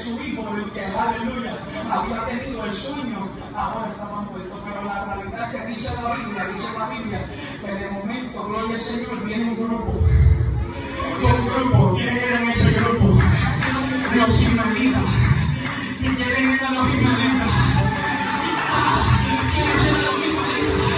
su hijo, que aleluya, había tenido el sueño, ahora estaban puestos. Pero la realidad que dice la Biblia, que de momento, gloria al Señor, viene un grupo. ¿Quiénes eran ese grupo? Los ismaelitas. ¿Quiénes eran los ismaelitas? ¿Quiénes eran los ismaelitas?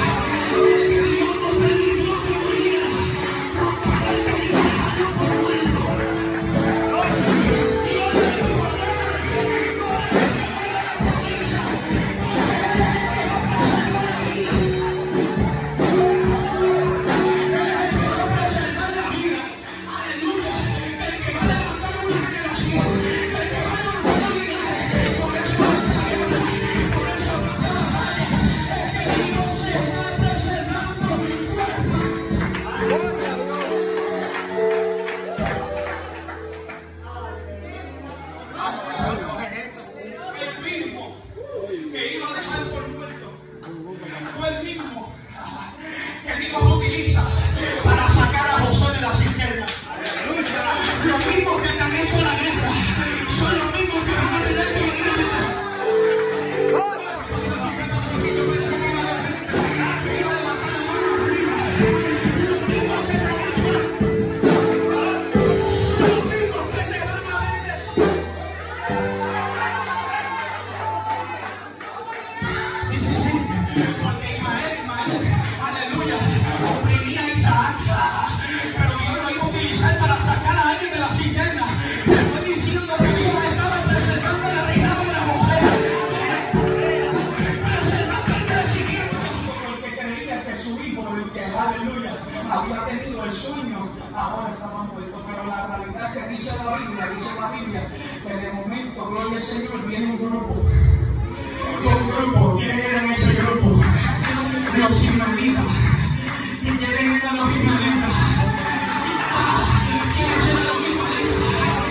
Había tenido el sueño, ahora estaban puestos. Pero la realidad que dice la Biblia, que de momento, gloria al Señor, viene un grupo. ¿Quiénes eran ese grupo? Los ismaelitas. ¿Quiénes eran los ismaelitas? ¿Quiénes eran los ismaelitas?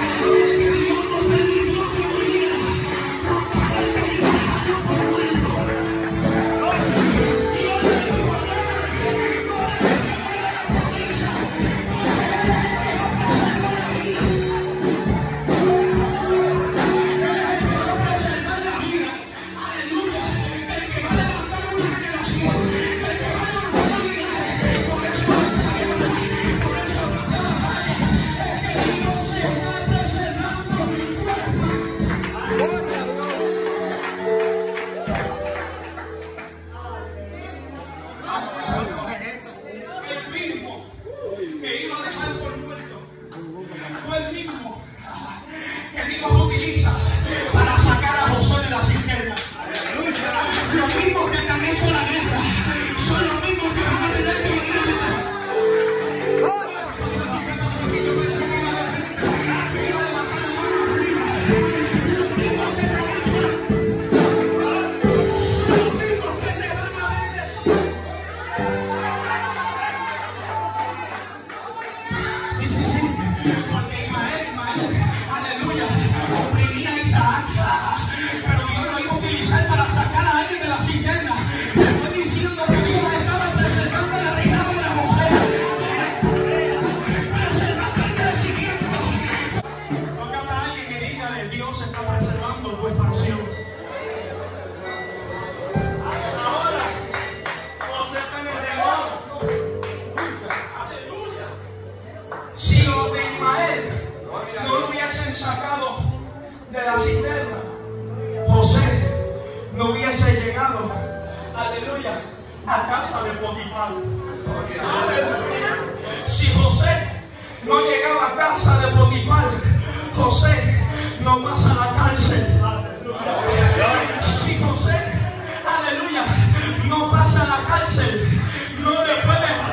Porque Ismael, aleluya, oprimía a Isaac, pero Dios lo iba a utilizar para sacar a alguien de la cisterna. Le estoy diciendo que Dios estaba preservando la reinado de José, preservando el crecimiento. Toca a alguien y dígale: Dios está preservando tu expansión. Ahora, José está en el remoto. Aleluya. Si los de Ismael no lo hubiesen sacado de la cisterna, José no hubiese llegado, aleluya, a casa de Potifar. Aleluya. Si José no llegaba a casa de Potifar, José no pasa a la cárcel. Si José, aleluya, no pasa a la cárcel, no le puede